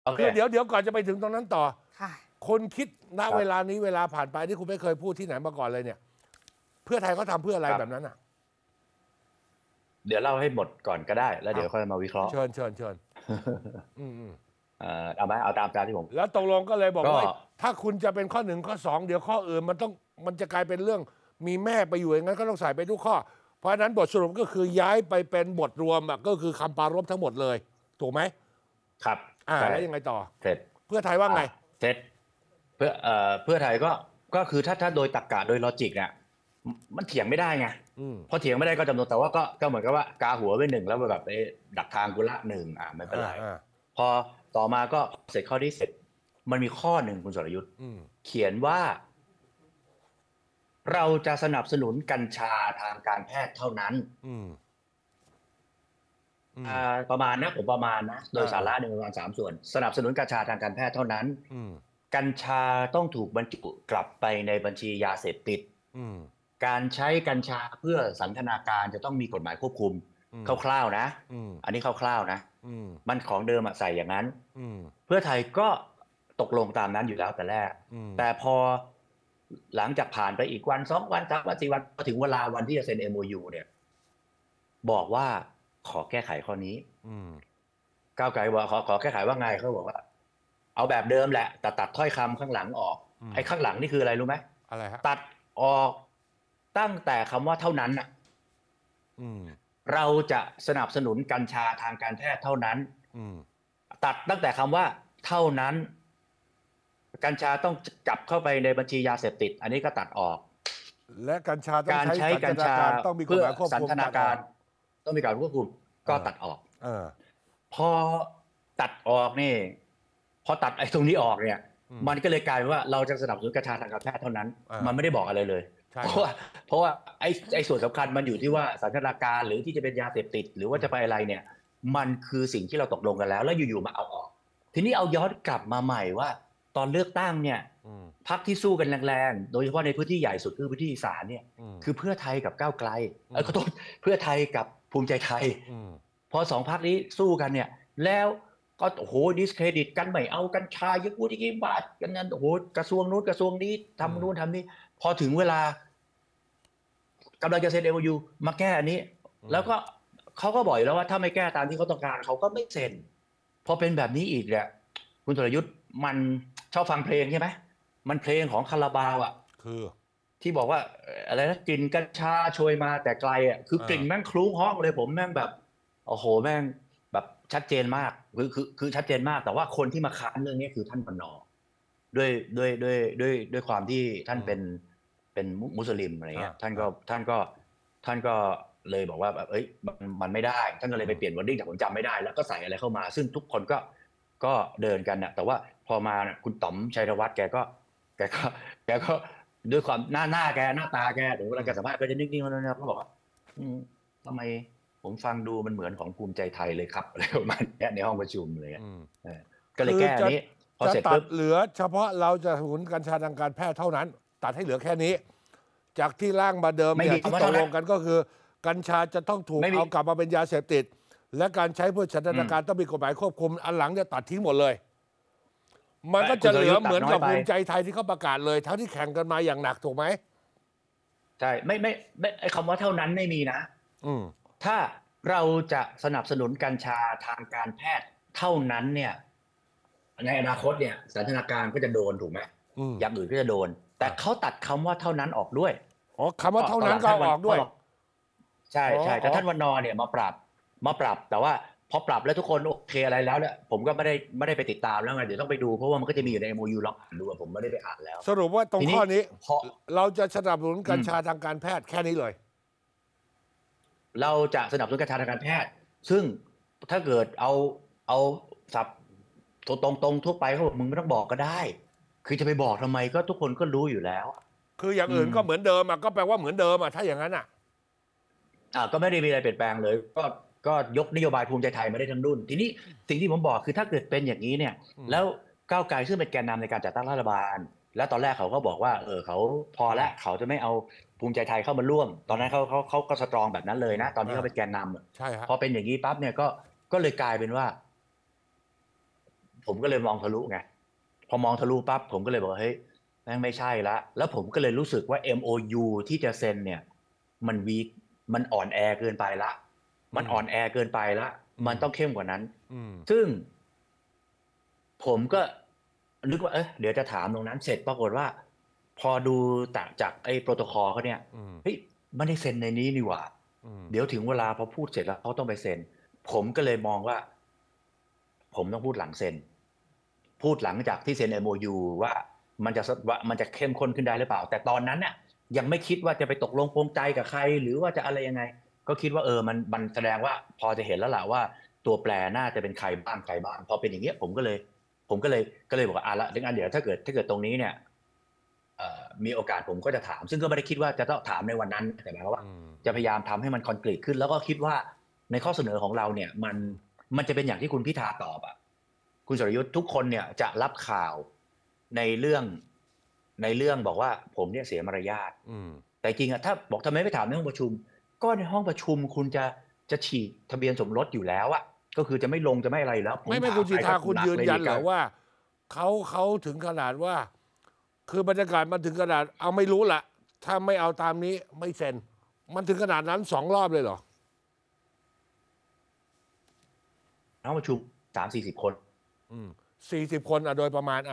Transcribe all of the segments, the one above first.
โอเคคือเดี๋ยวก่อนจะไปถึงตรงนั้นต่อค่ะคนคิดณเวลานี้เวลาผ่านไปที่คุณไม่เคยพูดที่ไหนมาก่อนเลยเนี่ย เพื่อไทยเขาทำเพื่ออะไรแบบนั้นอ่ะเดี๋ยวเล่าให้หมดก่อนก็ได้ แล้วเดี๋ยวค่อยมาวิเคราะห์เชิญอืมเอาไหมเอาตามที่ผมแล้วตกลงก็เลยบอกว่าก็ถ้าคุณจะเป็นข้อ1ข้อ2เดี๋ยวข้ออื่นมันจะกลายเป็นเรื่องมีแม่ไปอยู่อย่างนั้นก็ต้องใส่ไปทุกข้อ เพราะฉะนั้นบทสรุปก็คือย้ายไปเป็นบทรวมอ่ะก็คือคำปรารภทั้งหมดเลยถูกไหมครับแล้วยังไงต่อเสร็จเพื่อไทยว่าไงเสร็จเพื่อไทยก็คือถ้าโดยตรรกะโดยลอจิกเนี่ยมันเถียงไม่ได้ไงพอเถียงไม่ได้ก็จำนวนแต่ว่าก็เหมือนกับว่ากาหัวไป1แล้วแบบไปดักทางกุละ1ไม่เป็นไรพอต่อมาก็เสร็จข้อที่เสร็จมันมีข้อหนึ่งคุณสรยุทธ์เขียนว่าเราจะสนับสนุนกัญชาทางการแพทย์เท่านั้นประมาณนะผมประมาณนะโดยสาระประมาณ3 ส่วนสนับสนุนกัญชาทางการแพทย์เท่านั้นกัญชาต้องถูกบรรจุกลับไปในบัญชียาเสพติดการใช้กัญชาเพื่อสันทนาการจะต้องมีกฎหมายควบคุมคร่าวๆนะอันนี้คร่าวๆนะมันของเดิมใส่อย่างนั้นเพื่อไทยก็ตกลงตามนั้นอยู่แล้วแต่แรกแต่พอหลังจากผ่านไปอีกวัน2 วัน3 วัน4 วันพอถึงเวลาวันที่จะเซ็น MOU เนี่ยบอกว่าขอแก้ไขข้อนี้ก้าวไกลบอกขอแก้ไขว่าไงเขาบอกว่าเอาแบบเดิมแหละแต่ตัดถ้อยคำข้างหลังออกไอ้ข้างหลังนี่คืออะไรรู้ไหมอะไรฮะตัดออกตั้งแต่คำว่าเท่านั้นน่ะเราจะสนับสนุนกัญชาทางการแพทย์เท่านั้นตัดตั้งแต่คำว่าเท่านั้นกัญชาต้องกลับเข้าไปในบัญชียาเสพติดอันนี้ก็ตัดออกและกัญชาต้องการใช้กัญชาต้องมีกฎเพื่อหมายควบสันคุมทนาการต้องมีการควบคุมก็ตัดออกพอตัดออกนี่พอตัดไอ้ตรงนี้ออกเนี่ยมันก็เลยกลายเป็นว่าเราจะสนับสนุนกัญชาทางการแพทย์เท่านั้นมันไม่ได้บอกอะไรเลยเพราะว่าไอ้ส่วนสำคัญมันอยู่ที่ว่าสันทนาการหรือที่จะเป็นยาเสพติดหรือว่าจะไปอะไรเนี่ยมันคือสิ่งที่เราตกลงกันแล้วอยู่ๆมาเอาออกทีนี้เอาย้อนกลับมาใหม่ว่าตอนเลือกตั้งเนี่ยพรรคที่สู้กันแรงๆโดยเฉพาะในพื้นที่ใหญ่สุดคือพื้นที่อีสานเนี่ยคือเพื่อไทยกับก้าวไกลขอโทษเพื่อไทยกับภูมิใจไทยพอ2 พรรคนี้สู้กันเนี่ยแล้วก็โอ้โหดิสเครดิตกันไม่เอากัญชายึดวุฒิบาทกันนั้นโอ้โหกระทรวงนู้นกระทรวงนี้ทำนู้นทำนี้พอถึงเวลากำลังจะเซ็น MOU มาแก้อันนี้แล้วก็เขาก็บอกอยู่แล้วว่าถ้าไม่แก้ตามที่เขาต้องการเขาก็ไม่เซ็นพอเป็นแบบนี้อีกเนี่ยคุณธรยุทธ์มันชอบฟังเพลงใช่ไหมมันเพลงของคาราบาวอ่ะคือที่บอกว่าอะไรนะกลิ่นกัญชาโชยมาแต่ไกลอ่ะคือกลิ่นแม่งคลุ้งห้องเลยผมแม่งแบบโอ้โหแม่งแบบชัดเจนมากคือชัดเจนมากแต่ว่าคนที่มาค้านเรื่องนี้คือท่านปน.ด้วยความที่ท่านเป็นมุสลิมอะไรเงี้ยท่านก็เลยบอกว่าแบบมันไม่ได้ท่านก็เลยไปเปลี่ยนวอร์ดดิ้งแต่ผมจำไม่ได้แล้วก็ใส่อะไรเข้ามาซึ่งทุกคนก็เดินกันนะแต่ว่าพอมาคุณต๋อมชัยธวัฒน์แกก็ด้วยความหน้าแกหน้าตาแกถึงเวลาแกสัมภาษณ์ก็จะนิ่งๆแล้วนะเขาบอกว่าทำไมผมฟังดูมันเหมือนของภูมิใจไทยเลยครับอะไรประมาณนี้ในห้องประชุมเลยก็เลยแก้นี้พอเสร็จปุ๊บเหลือเฉพาะเราจะสนับสนุนกัญชาทางการแพทย์เท่านั้นตัดให้เหลือแค่นี้จากที่ร่างมาเดิมเนี่ยที่ตกลงกันก็คือกัญชาจะต้องถูกเอากลับมาเป็นยาเสพติดและการใช้เพื่อสันทนาการต้องมีกฎหมายควบคุมอันหลังจะตัดทิ้งหมดเลยมันก็จะเหลือเหมือนกับภูมิใจไทยที่เขาประกาศเลยทั้งที่แข่งกันมาอย่างหนักถูกไหมใช่ไม่ไอ้คำว่าเท่านั้นไม่มีนะถ้าเราจะสนับสนุนกัญชาทางการแพทย์เท่านั้นเนี่ยในอนาคตเนี่ยสันทนาการก็จะโดนถูกไหมอย่างอื่นก็จะโดนแต่เขาตัดคำว่าเท่านั้นออกด้วยคำว่าเท่านั้นก็ออกด้วยใช่แต่ท่านวันนอเนี่ยมาปรับแต่ว่าพอปรับแล้วทุกคนโอเคอะไรแล้วเนี่ยผมก็ไม่ได้ไปติดตามแล้วไงเดี๋ยวต้องไปดูเพราะว่ามันก็จะมีอยู่ใน MOU ลองอ่านดูผมไม่ได้ไปอ่านแล้วสรุปว่าตรงข้อนี้เราจะสนับสนุนกัญชาทางการแพทย์แค่นี้เลยเราจะสนับสนุนกัญชาทางการแพทย์ซึ่งถ้าเกิดเอาศัพท์ตรงทั่วไปเขาบอกมึงไม่ต้องบอกก็ได้คือจะไปบอกทำไมก็ทุกคนก็รู้อยู่แล้วคืออย่างอื่นก็เหมือนเดิมก็แปลว่าเหมือนเดิมถ้าอย่างนั้นก็ไม่ได้มีอะไรเปลี่ยนแปลงเลยก็ยกนโยบายภูมิใจไทยมาได้ทั้งรุ่นทีนี้สิ่งที่ผมบอกคือถ้าเกิดเป็นอย่างนี้เนี่ยแล้วก้าวไกลซึ่งเป็นแกนนำในการจัดตั้งรัฐบาลแล้วตอนแรกเขาก็บอกว่าเขาพอแล้วเขาจะไม่เอาภูมิใจไทยเข้ามาร่วมตอนนั้นเขาก็สตรองแบบนั้นเลยนะตอนที่เขาเป็นแกนนำใช่ครับพอเป็นอย่างนี้ปั๊บเนี่ยก็เลยกลายเป็นว่าผมก็เลยมองทะลุไงพอมองทะลุปั๊บผมก็เลยบอกเฮ้ยแม่งไม่ใช่ละแล้วผมก็เลยรู้สึกว่า MOU ที่จะเซ็นเนี่ยมันวีคมันอ่อนแอเกินไปละมันอ่อนแอเกินไปละมันต้องเข้มกว่านั้นซึ่งผมก็นึกว่าเดี๋ยวจะถามตรงนั้นเสร็จปรากฏว่าพอดูจากไอ้โปรโตคอลเขาเนี่ยเฮ้ยไม่ได้เซ็นในนี้นี่หว่าเดี๋ยวถึงเวลาพอพูดเสร็จแล้วเขาต้องไปเซ็นผมก็เลยมองว่าผมต้องพูดหลังเซ็นพูดหลังจากที่เซ็น MOU ว่ามันจะเข้มข้นขึ้นได้หรือเปล่าแต่ตอนนั้นเนี่ยยังไม่คิดว่าจะไปตกลงปรงใจกับใครหรือว่าจะอะไรยังไงก็คิดว่ามันแสดงว่าพอจะเห็นแล้วล่ะว่าตัวแปรน่าจะเป็นใครบ้างพอเป็นอย่างเงี้ยผมก็เลยบอกว่าละดังนั้นเดี๋ยวถ้าเกิดตรงนี้เนี่ยมีโอกาสผมก็จะถามซึ่งก็ไม่ได้คิดว่าจะต้องถามในวันนั้นแต่หมายความว่าจะพยายามทำให้มันคอนกรีตขึ้นแล้วก็คิดว่าในข้อเสนอของเราเนี่ยมันจะเป็นอย่างที่คุณพิธาตอบอ่ะคุณสรยุทธ์ทุกคนเนี่ยจะรับข่าวในเรื่องบอกว่าผมเนี่ยเสียมารยาทแต่จริงอ่ะถ้าบอกทำไมไม่ถามในห้องประชุมก็ในห้องประชุมคุณจะฉีกทะเบียนสมรสอยู่แล้วอ่ะก็คือจะไม่ลงจะไม่อะไรแล้วไม่คุณสิทธาคุณยืนยันเหรอว่าเขาถึงขนาดว่าคือบรรยากาศมันถึงขนาดเอาไม่รู้ละถ้าไม่เอาตามนี้ไม่เซ็นมันถึงขนาดนั้น2 รอบเลยเหรอห้องประชุม30-40 คน 40 คนโดยประมาณ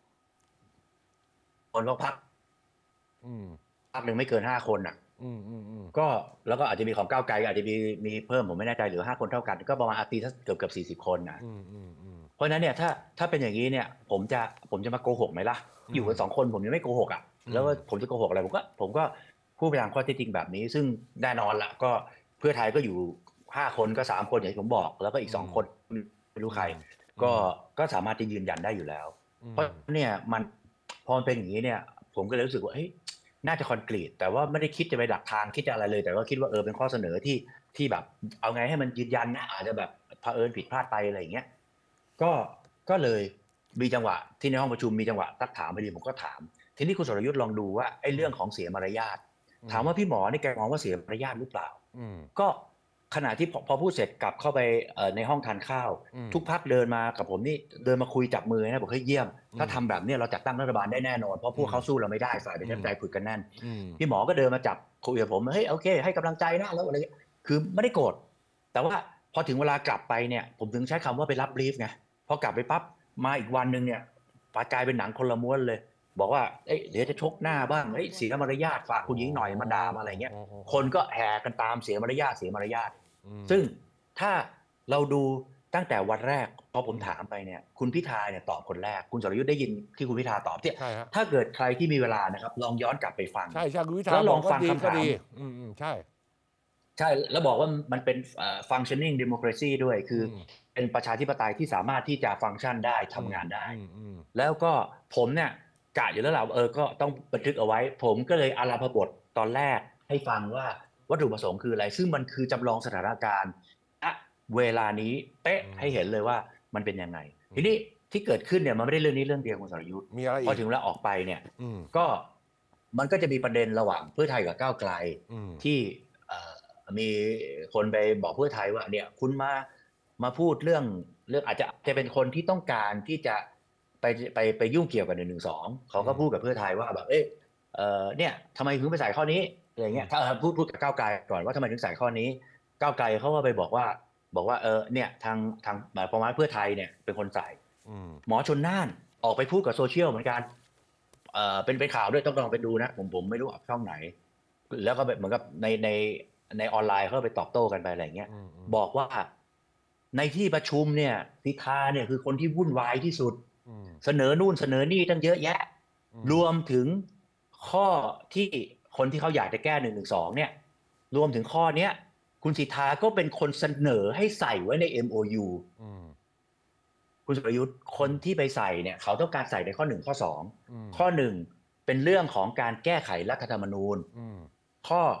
คนก็พักหนึ่งไม่เกิน5 คนก็แล้วก็อาจจะมีของก้าวไกลอาจจะมีเพิ่มผมไม่แน่ใจหรือ5 คนเท่ากันก็ประมาณตีถ้าเกือบ40 คนเพราะฉะนั้นเนี่ยถ้าเป็นอย่างนี้เนี่ยผมจะมาโกหกไหมล่ะอยู่กัน2 คนผมยังไม่โกหกแล้วผมจะโกหกอะไรผมก็พูดไปตามข้อเท็จจริงแบบนี้ซึ่งแน่นอนละก็เพื่อไทยก็อยู่5 คนก็3 คนอย่างที่ผมบอกแล้วก็อีก2 คนไม่รู้ใครก็สามารถจะยืนยันได้อยู่แล้วเพราะเนี่ยมันพอมันเป็นอย่างนี้เนี่ยผมก็เลยรู้สึกว่าน่าจะคอนกรีตแต่ว่าไม่ได้คิดจะไปดักทางคิดจะอะไรเลยแต่ว่าคิดว่าเป็นข้อเสนอที่แบบเอาไงให้มันยืนยันนะอาจจะแบบเผอิญผิดพลาดไปอะไรอย่างเงี้ยก็เลยมีจังหวะที่ในห้องประชุมมีจังหวะซักถามพอดีผมก็ถามทีนี้คุณสรยุทธ์ลองดูว่าไอ้เรื่องของเสียมารยาทถามว่าพี่หมอนี่แกมองว่าเสียมารยาทหรือเปล่าก็ขณะที่พอพูดเสร็จกลับเข้าไปในห้องทานข้าวทุกพักเดินมากับผมนี่เดินมาคุยจับมือนะบอกเฮ้ยเยี่ยมถ้าทำแบบนี้เราจัดตั้งรัฐบาลได้แน่นอนเพราะพวกเขาสู้เราไม่ได้ฝ่ายประชาธิปไตยผึกกันแน่นพี่หมอก็เดินมาจับคุยกับผมเฮ้ยโอเคให้กำลังใจนะแล้วอะไรคือไม่ได้โกรธแต่ว่าพอถึงเวลากลับไปเนี่ยผมถึงใช้คำว่าไปรับบรีฟไงพอกลับไปปั๊บมาอีกวันนึงเนี่ยกลายเป็นหนังคนละม้วนเลยบอกว่าเดี๋ยวจะชกหน้าบ้างเสียมารยาทฝากคุณหญิงหน่อยมาด่าอะไรเงี้ยคนก็แห่กันตามเสียมารยาทซึ่งถ้าเราดูตั้งแต่วันแรกพอผมถามไปเนี่ยคุณพิธาเนี่ยตอบคนแรกคุณสรยุทธ์ได้ยินที่คุณพิธาตอบเนี่ยถ้าเกิดใครที่มีเวลานะครับลองย้อนกลับไปฟังใช่คุณพิธาแล้วลองฟังคำถามใช่แล้วบอกว่ามันเป็นfunctioning democracy ด้วยคือเป็นประชาธิปไตยที่สามารถที่จะฟังก์ชันได้ทำงานได้แล้วก็ผมเนี่ยกะอยู่แล้วแหละก็ต้องบันทึกเอาไว้ผมก็เลยอาราพบทตอนแรกให้ฟังว่าวัตถุประสงค์คืออะไรซึ่งมันคือจำลองสถานการณ์ณเวลานี้เป๊ะให้เห็นเลยว่ามันเป็นยังไงทีนี้ที่เกิดขึ้นเนี่ยมันไม่ได้เรื่องนี้เรื่องเดียวคุณสรยุทธ์พอถึงเวลาออกไปเนี่ยก็มันก็จะมีประเด็นระหว่างเพื่อไทยกับก้าวไกลที่มีคนไปบอกเพื่อไทยว่าเนี่ยคุณมาพูดเรื่องอาจจะเป็นคนที่ต้องการที่จะไปยุ่งเกี่ยวกับ112เขาก็พูดกับเพื่อไทยว่าแบบเนี่ยทำไมถึงไปใส่ข้อนี้อะไรเงี้ยถ้าพูดกับก้าวไกลก่อนว่าทำไมถึงใส่ข้อนี้ก้าวไกลเขาก็ไปบอกว่าเนี่ยทางหมายความว่าเพื่อไทยเนี่ยเป็นคนใส่หมอชลน่านออกไปพูดกับโซเชียลเหมือนกันเป็นข่าวด้วยต้องลองไปดูนะผมไม่รู้ออกช่องไหนแล้วก็เหมือนกับในออนไลน์เขาไปตอบโต้กันไปอะไรเงี้ยบอกว่าในที่ประชุมเนี่ยพิธาเนี่ยคือคนที่วุ่นวายที่สุดเสนอนู่นเสนอนี่ตั้งเยอะแยะรวมถึงข้อที่คนที่เขาอยากจะแก้112เนี่ยรวมถึงข้อเนี้ยคุณสิทธาก็เป็นคนเสนอให้ใส่ไว้ใน MOU คุณสุรยุทธ์คนที่ไปใส่เนี่ยเขาต้องการใส่ในข้อ1ข้อ2ข้อ1เป็นเรื่องของการแก้ไขรัฐธรรมนูญข้อ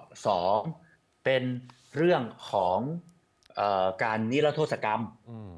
2เป็นเรื่องของการนิรโทษกรรม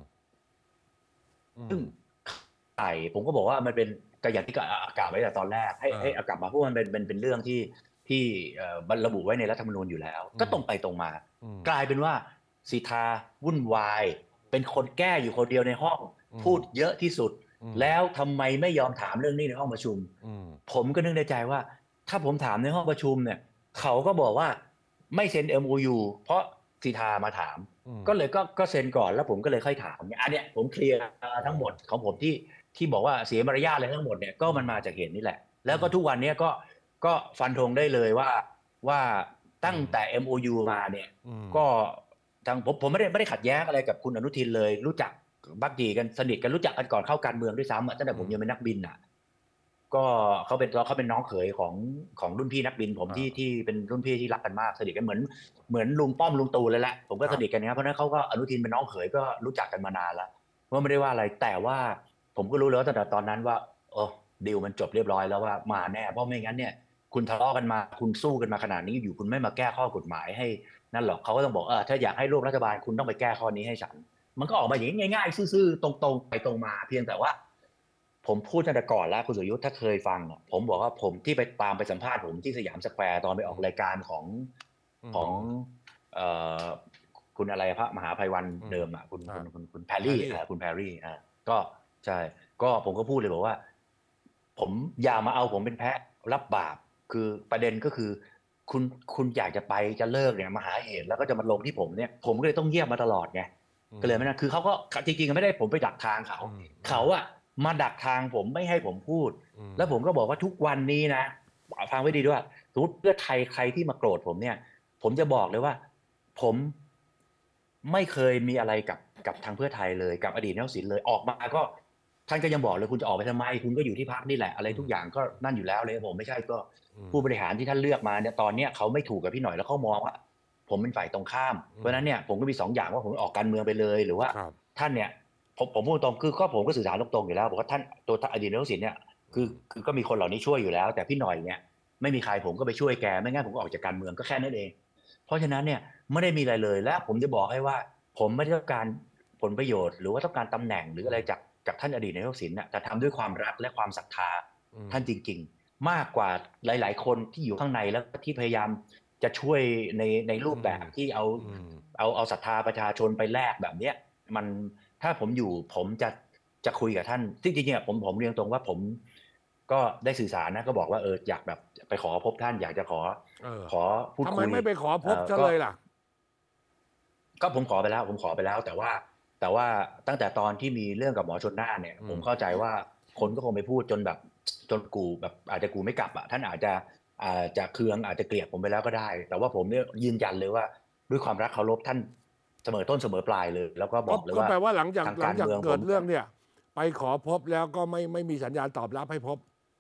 ซึ่งใส่ผมก็บอกว่ามันเป็นก็อย่างที่กล่าวไว้แต่ตอนแรกให้กลับมาเพราะมันเป็นเรื่องที่ระบุไว้ในรัฐธรรมนูญอยู่แล้วก็ตรงไปตรงมากลายเป็นว่าสิทธาวุ่นวายเป็นคนแก้อยู่คนเดียวในห้องพูดเยอะที่สุดแล้วทำไมไม่ยอมถามเรื่องนี้ในห้องประชุมผมก็นึกในใจว่าถ้าผมถามในห้องประชุมเนี่ยเขาก็บอกว่าไม่เซ็น MOU เพราะสิทธามาถามก็เลยก็เซ็นก่อนแล้วผมก็เลยค่อยถามเนี่ยอันเนี้ยผมเคลียร์ทั้งหมดของผมที่บอกว่าเสียมารยาทอะไรทั้งหมดเนี่ยก็มันมาจากเหตุนี้แหละแล้วก็ทุกวันนี้ก็ฟันธงได้เลยว่าตั้งแต่ MOU มาเนี่ยก็ทางผมไม่ได้ขัดแย้งอะไรกับคุณอนุทินเลยรู้จักบักดีกันสนิทกันรู้จักกันก่อนเข้าการเมืองด้วยซ้ำตั้งแต่ผมยังเป็นนักบินอ่ะก็เขาเป็นน้องเขยของรุ่นพี่นักบินผมที่เป็นรุ่นพี่ที่รักกันมากสนิทกันเหมือนลุงป้อมลุงตู่เลยแหละผมก็สนิทกันนะครับเพราะนั้นเขาก็อนุทินเป็นน้องเขยก็รู้จักกันมานานแล้วว่าไม่ได้ว่าอะไรแต่ว่าผมก็รู้แล้วตั้งแต่ตอนนั้นว่าดีลมันจบเรียบร้อยแล้วว่ามาแน่เพราะไม่งั้นเนี่ยคุณทะเลาะกันมาคุณสู้กันมาขนาดนี้อยู่คุณไม่มาแก้ข้อกฎหมายให้นั่นหรอกเขาก็ต้องบอกถ้าอยากให้ร่วมรัฐบาลคุณต้องไปแก้ข้อนี้ให้ฉันมันก็ออกมาอย่างนี้ง่ายๆซื่อๆตรงๆไปตรงมาเพียงแต่ว่าผมพูดตั้งแต่ก่อนแล้วคุณสุยุทธถ้าเคยฟังผมบอกว่าผมที่ไปตามไปสัมภาษณ์ผมที่สยามสแควร์ตอนไปออกรายการของคุณอะไรพระมหาภัยวันเดิมคุณแพรรี่คุณแพรรี่ก็ใช่ก็ผมก็พูดเลยบอกว่าผมอย่ามาเอาผมเป็นแพะรับบาปคือประเด็นก็คือคุณอยากจะไปจะเลิกเนี่ยมาหาเหตุแล้วก็จะมาลงที่ผมเนี่ยผมก็เลยต้องเงียบมาตลอดไงก็เลยไม่นะคือเขาก็จริงๆไม่ได้ผมไปดักทางเขาอะมาดักทางผมไม่ให้ผมพูดแล้วผมก็บอกว่าทุกวันนี้นะฟังไว้ดีด้วยสมมติเพื่อไทยใครที่มาโกรธผมเนี่ยผมจะบอกเลยว่าผมไม่เคยมีอะไรกับทางเพื่อไทยเลยกับอดีตนายกทักษิณเลยออกมาก็ท่านก็ยังบอกเลยคุณจะออกไปทำไมคุณก็อยู่ที่พรรคนี่แหละอะไรทุกอย่างก็นั่นอยู่แล้วเลยผมไม่ใช่ก็ผู้บริหารที่ท่านเลือกมาเนี่ยตอนนี้เขาไม่ถูกกับพี่หน่อยแล้วเขามองว่าผมเป็นฝ่ายตรงข้ามเพราะฉะนั้นเนี่ยผมก็มี2 อย่างว่าผมออกการเมืองไปเลยหรือว่าท่านเนี่ยผมพูดตรงคือก็ผมก็สื่อสารตรงๆอยู่แล้วบอกว่าท่านตัวอดีตนายกทักษิณเนี่ยคือก็มีคนเหล่านี้ช่วยอยู่แล้วแต่พี่หน่อยเนี่ยไม่มีใครผมก็ไปช่วยแกไม่งั้นผมก็ออกจากการเมืองก็แค่นั้นเองเพราะฉะนั้นเนี่ยไม่ได้มีอะไรเลยและผมจะบอกให้ว่าผมไม่ได้ต้องการผลประโยชน์หรือว่าต้องการตำแหน่งหรืออะไรจากท่านอดีตนายกทักษิณแต่ทำด้วยความรักและความศรัทธาท่านจริงๆมากกว่าหลายๆคนที่อยู่ข้างในแล้วที่พยายามจะช่วยในรูปแบบที่เอาศรัทธาประชาชนไปแลกแบบเนี้ยมันถ้าผมอยู่ผมจะคุยกับท่านจริงๆผมเรียนตรงว่าผมก็ได้สื่อสารนะก็บอกว่าอยากแบบไปขอพบท่านอยากจะขอพูดคุยทำไมไม่ไปขอพบซะเลยล่ะก็ผมขอไปแล้วแต่ว่าตั้งแต่ตอนที่มีเรื่องกับหมอชลน่านเนี่ยผมเข้าใจว่าคนก็คงไปพูดจนกูแบบอาจจะกูไม่กลับท่านอาจจะเคืองอาจจะเกลียดผมไปแล้วก็ได้แต่ว่าผมเนี่ยยืนยันเลยว่าด้วยความรักเคารพท่านเสมอต้นเสมอปลายเลยแล้วก็บอกเลยว่าก็แปลว่าหลังจากเกิดเรื่องเนี่ยไปขอพบแล้วก็ไม่มีสัญญาณตอบรับให้พบ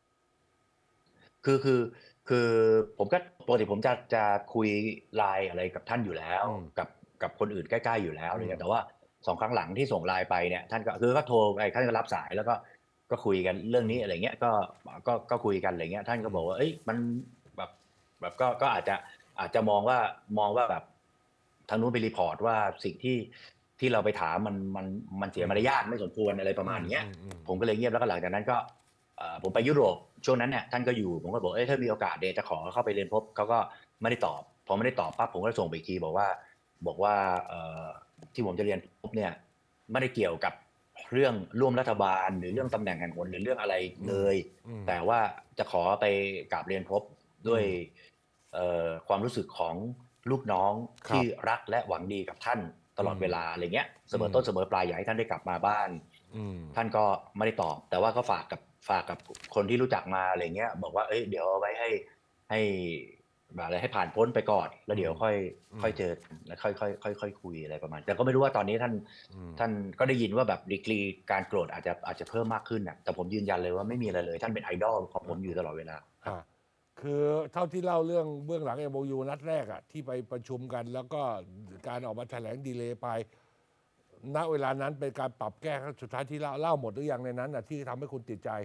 คือผมก็ปกติผมจะคุยไลน์อะไรกับท่านอยู่แล้วกับคนอื่นใกล้ๆอยู่แล้วอะไรเงี้ยแต่ว่า2 ครั้งหลังที่ส่งไลน์ไปเนี่ยท่านก็โทรไปท่านก็รับสายแล้วก็คุยกันเรื่องนี้อะไรเงี้ยก็คุยกันอะไรเงี้ยท่านก็บอกว่ามันแบบก็อาจจะมองว่าแบบทางนู้นไปรีพอร์ตว่าสิ่งที่เราไปถามมันเสียมารยาทไม่สมควรอะไรประมาณนี้ผมก็เลยเงียบแล้วก็หลังจากนั้นก็ผมไปยุโรปช่วงนั้นเนี่ยท่านก็อยู่ผมก็บอกถ้ามีโอกาสเดจะขอเข้าไปเรียนพบเขาก็ไม่ได้ตอบพอไม่ได้ตอบปั๊บผมก็ส่งไปอีกทีบอกว่าที่ผมจะเรียนพบเนี่ยไม่ได้เกี่ยวกับเรื่องร่วมรัฐบาลหรือเรื่องตำแหน่งแห่งหนหรือเรื่องอะไรเลยแต่ว่าจะขอไปกราบเรียนพบด้วยความรู้สึกของลูกน้องที่รักและหวังดีกับท่านตลอดเวลาอะไรเงี้ยเสมอต้นเสมอปลายอยากให้ท่านได้กลับมาบ้านท่านก็ไม่ได้ตอบแต่ว่าก็ฝากกับคนที่รู้จักมาอะไรเงี้ยบอกว่าเดี๋ยวเอาไว้ให้แบบอะไรให้ผ่านพ้นไปก่อนแล้วเดี๋ยวค่อยเจอแล้วค่อยคุยอะไรประมาณแต่ก็ไม่รู้ว่าตอนนี้ท่านก็ได้ยินว่าแบบดีกรีการโกรธอาจจะเพิ่มมากขึ้นแต่ผมยืนยันเลยว่าไม่มีอะไรเลยท่านเป็นไอดอลของผมอยู่ตลอดเวลาคือเท่าที่เล่าเรื่องเบื้องหลัง MOU นัดแรกที่ไปประชุมกันแล้วก็การออกมาแถลงดีเลย์ไปณเวลานั้นเป็นการปรับแก้ครั้งสุดท้ายที่เล่าหมดหรือยังในนั้นที่ทำให้คุณติดใจ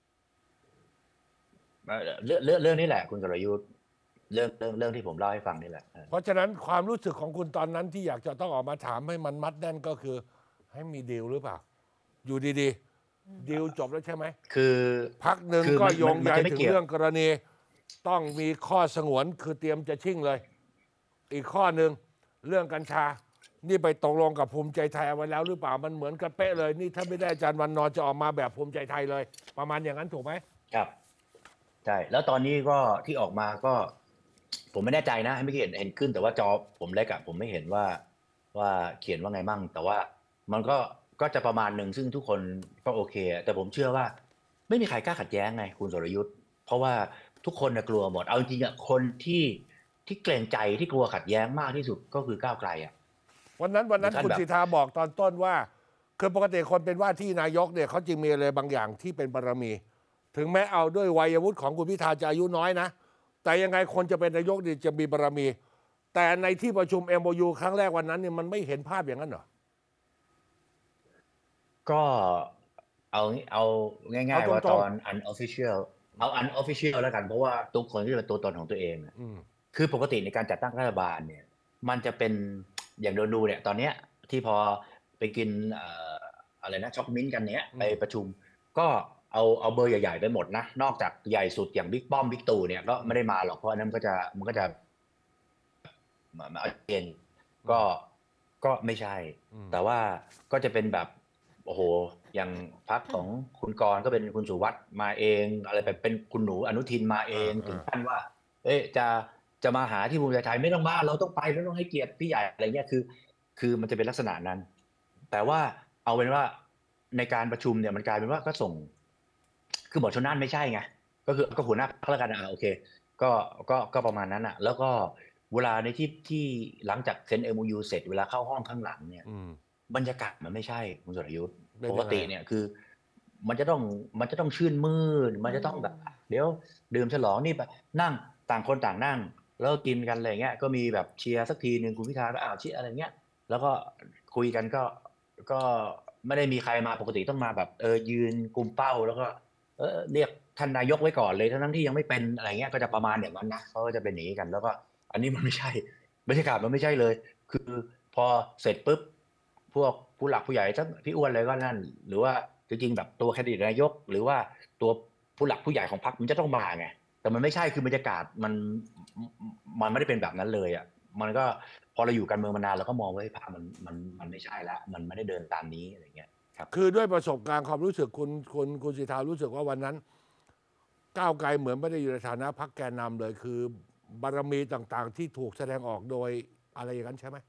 เรื่องนี้แหละคุณกรยุทธ์เรื่องที่ผมเล่าให้ฟังนี่แหละเพราะฉะนั้นความรู้สึกของคุณตอนนั้นที่อยากจะต้องออกมาถามให้มันมัดแน่นก็คือให้มีดีลหรือเปล่าอยู่ดีๆดีลจบแล้วใช่ไหมคือพักหนึ่งก็โยงใยถึงเรื่องกรณีต้องมีข้อสงวนคือเตรียมจะชิ่งเลยอีกข้อหนึ่งเรื่องกัญชานี่ไปตกลงกับภูมิใจไทยเอาไว้แล้วหรือเปล่ามันเหมือนกันเป๊ะเลยนี่ถ้าไม่ได้อาจารย์วันนอร์จะออกมาแบบภูมิใจไทยเลยประมาณอย่างนั้นถูกไหมครับใช่แล้วตอนนี้ก็ที่ออกมาก็ผมไม่แน่ใจนะไม่เห็นขึ้นแต่ว่าจอผมเล็กอะผมไม่เห็นว่าเขียนว่าไงมั่งแต่ว่ามันก็จะประมาณหนึ่งซึ่งทุกคนก็โอเคแต่ผมเชื่อว่าไม่มีใครกล้าขัดแย้งไงคุณสรยุทธ์เพราะว่าทุกคนน่ะกลัวหมดเอาจริงๆอะคนที่เกรงใจที่กลัวขัดแย้งมากที่สุดก็คือก้าวไกลอะวันนั้นท่านแบบคุณสิทธาบอกตอนต้นว่าคือปกติคนเป็นว่าที่นายกเนี่ยเขาจึงมีอะไรบางอย่างที่เป็นบารมี ถึงแม้เอาด้วยวัยวุฒิของคุณพิธาจะอายุน้อยนะแต่ยังไงคนจะเป็นนายกนี่จะมีบารมี แต่ในที่ประชุม MOU ครั้งแรกวันนั้นเนี่ยมันไม่เห็นภาพอย่างนั้นเหรอก็เอาเอาง่ายๆว่าตตรงอน unofficial เอา unofficial แล้วกันเพราะว่าทุกคนที่เป็นตัวตนของตัวเองอะๆคือปกติในการจัดตั้งรัฐบาลเนี่ยมันจะเป็นอย่างดูเนี่ยตอนเนี้ยที่พอไปกินอะไรนะช็อกมิ้นท์กันเนี้ยไปประชุมก็เอาเบอร์ใหญ่ๆไปหมดนะนอกจากใหญ่สุดอย่างบิ๊กป้อมบิ๊กตู่เนี่ยก็ไม่ได้มาหรอกเพราะอันนั้นมันก็จะมาเองก็ก็ไม่ใช่ แต่ว่าก็จะเป็นแบบโอ้โหอย่างพรรคของคุณกรณ์ก็เป็นคุณสุวัสด์มาเองอะไรแบบเป็นคุณหนูอนุทินมาเองถึงขั้นว่า เอ๊ะจะมาหาที่ภูมิใจไทยไม่ต้องมาเราต้องไปเราต้องให้เกียรติพี่ใหญ่อะไรเงี้ยคือมันจะเป็นลักษณะนั้นแต่ว่าเอาเป็นว่าในการประชุมเนี่ยมันกลายเป็นว่าก็ส่งคือหมอชนน่านไม่ใช่ไงก็หัวหน้าพรรคแล้วกันโอเคก็ประมาณนั้นอ่ะแล้วก็เวลาในที่หลังจากเซ็น MOU เสร็จเวลาเข้าห้องข้างหลังเนี่ยบรรยากาศมันไม่ใช่คุณสรยุทธ์เป็นปกยังไงอ่ะติเนี่ยคือมันจะต้องมันจะต้องชื่นมื่นมันจะต้องแบบเดี๋ยวดื่มฉลองนี่ไปนั่งต่างคนต่างนั่งแล้วก็กินกันอะไรเงี้ยก็มีแบบเชียร์สักทีหนึ่งคุณพิธาก็เชียร์อะไรเงี้ยแล้วก็คุยกันก็ไม่ได้มีใครมาปกติต้องมาแบบยืนกุมเป้าแล้วก็เรียกท่านนายกไว้ก่อนเลยทั้งที่ยังไม่เป็นอะไรเงี้ยก็จะประมาณอย่างนั้นนะเขาก็จะเป็นอย่างนี้กันแล้วก็อันนี้มันไม่ใช่บรรยากาศมันไม่ใช่เลยคือพอเสร็จปุ๊บพวกผู้หลักผู้ใหญ่ทั้งพี่อ้วนเลยก็นั่นหรือว่าจริงๆแบบตัวแคนดิเดตนายกหรือว่าตัวผู้หลักผู้ใหญ่ของพรรคมันจะต้องมาไงแต่มันไม่ใช่คือบรรยากาศมันไม่ได้เป็นแบบนั้นเลยอ่ะมันก็พอเราอยู่การเมืองมานานเราก็มองว่าภาพมันไม่ใช่แล้วมันไม่ได้เดินตามนี้อะไรเงี้ยครับคือด้วยประสบการณ์ความรู้สึกคุณสิทธารู้สึกว่าวันนั้นก้าวไกลเหมือนไม่ได้อยู่ในฐานะพรรคแกนนำเลยคือบารมีต่างๆที่ถูกแสดงออกโดยอะไรอย่างนั้นใช่ไหม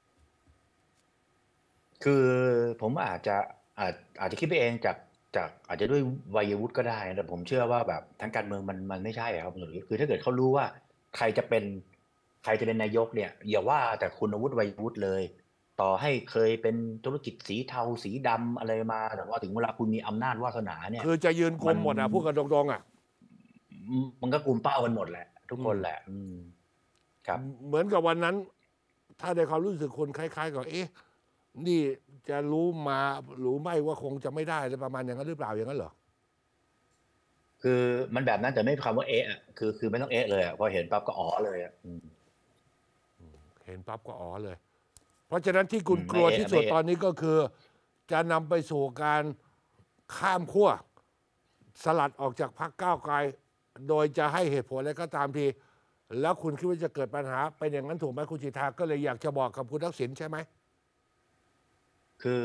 คือผมอาจจะคิดไปเองจากอาจจะด้วยวัยวุฒิก็ได้นะแต่ผมเชื่อว่าแบบทางการเมืองมันไม่ใช่อะครับคุณสุรยุทธ์คือถ้าเกิดเขารู้ว่าใครจะเป็นใครจะเป็นนายกเนี่ยอย่าว่าแต่คุณวุฒิวัยวุฒิเลยต่อให้เคยเป็นธุรกิจสีเทาสีดำอะไรมาแต่ว่าถึงเวลาคุณมีอำนาจวาสนาเนี่ยคือจะยืนกมันลมหมดอ่ะพูดกันตรงๆอ่ะมันก็กุมเป้ากันหมดแหละทุกอืมคนแหละครับเหมือนกับวันนั้นถ้าในความรู้สึกคนคล้ายๆกับเอ๊ะนี่จะรู้มาหรือไม่ว่าคงจะไม่ได้อะไรประมาณอย่างนั้นหรือเปล่าอย่างนั้นเหรอคือมันแบบนั้นแต่ไม่มีคำว่าเอ๊ะอะคือไม่ต้องเอ๊ะเลยอะพอเห็นปั๊บก็อ๋อเลยอะเห็นปั๊บก็อ๋อเลย เพราะฉะนั้นที่คุณกลัวไม่เอ๊ะที่สุดตอไม่เอ๊ะนนี้ก็คือจะนำไปสู่การข้ามขั้วสลัดออกจากพรรคก้าวไกลโดยจะให้เหตุผลอะไรก็ตามที แล้วคุณคิดว่าจะเกิดปัญหาเป็นอย่างนั้นถูกไหมคุณสิทธาก็เลยอยากจะบอกกับคุณทักษิณใช่ไหมคือ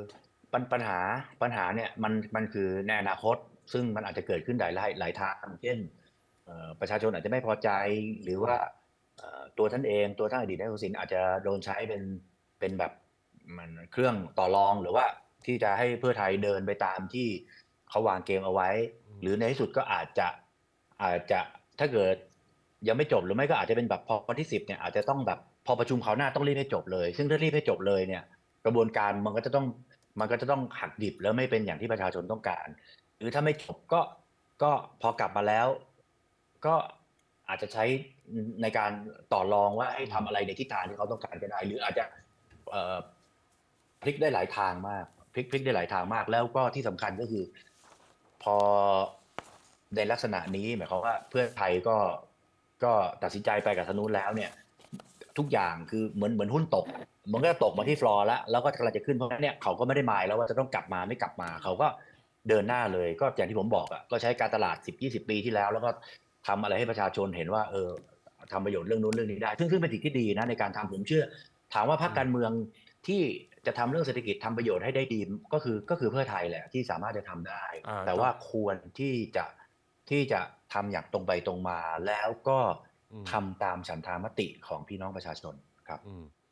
ปัญหาเนี่ยมันคือในอนาคตซึ่งมันอาจจะเกิดขึ้นหลายทางเช่นประชาชนอาจจะไม่พอใจหรือว่าตัวท่านเองตัวท่านอดีตนายกทักษิณอาจจะโดนใช้เป็นแบบมันเครื่องต่อรองหรือว่าที่จะให้เพื่อไทยเดินไปตามที่เขาวางเกมเอาไว้หรือในที่สุดก็อาจจะถ้าเกิดยังไม่จบหรือไม่ก็อาจจะเป็นแบบพอวันที่10เนี่ยอาจจะต้องแบบพอประชุมคราวหน้าต้องรีบให้จบเลยซึ่งถ้ารีบให้จบเลยเนี่ย กระบวนการมันก็จะต้องหักดิบแล้วไม่เป็นอย่างที่ประชาชนต้องการหรือถ้าไม่จบก็พอกลับมาแล้วก็อาจจะใช้ในการต่อรองว่าให้ทำอะไรในทิศทางที่เขาต้องการก็ได้หรืออาจจะเอ่อพลิกได้หลายทางมากพลิกได้หลายทางมากแล้วก็ที่สำคัญก็คือพอในลักษณะนี้หมายความว่าเพื่อไทยก็ตัดสินใจไปกับธนุนแล้วเนี่ย ทุกอย่างคือเหมือนหุ้นตกมันก็ตกมาที่ฟลอร์แล้วก็กำลังจะขึ้นเพราะฉะนั้นเนี่ยเขาก็ไม่ได้หมายแล้วว่าจะต้องกลับมาไม่กลับมาเขาก็เดินหน้าเลยก็อย่างที่ผมบอกอ่ะก็ใช้การตลาด10-20 ปีที่แล้วแล้วก็ทำอะไรให้ประชาชนเห็นว่าทำประโยชน์เรื่องนู้นเรื่องนี้ได้ซึ่งเป็นสิ่งที่ดีนะในการทำผมเชื่อถามว่าพรรคการเมืองที่จะทำเรื่องเศรษฐกิจทำประโยชน์ให้ได้ดีก็คือเพื่อไทยแหละที่สามารถจะทำได้แต่ว่าควรที่จะทำอย่างตรงไปตรงมาแล้วก็ทำตามฉันทามติของพี่น้องประชาชนครับ